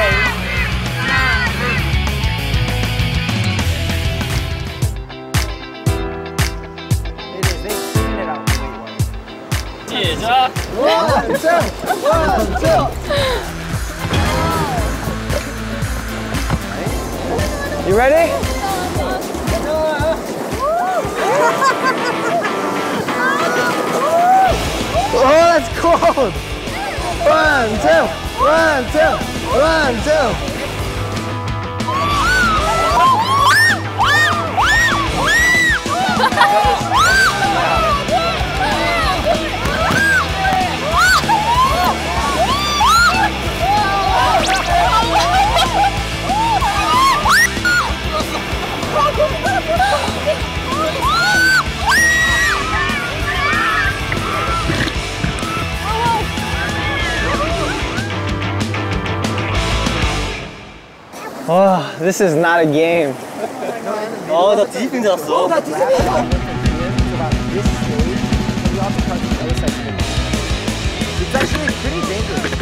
시작! 원, 투! 원, 투! You ready? Oh, that's cold! 1, 2, 1, 2, 1, 2. Oh, this is not a game. 아, 나 뒤집힌 줄 알았어. 나 뒤집힌 It's actually pretty dangerous.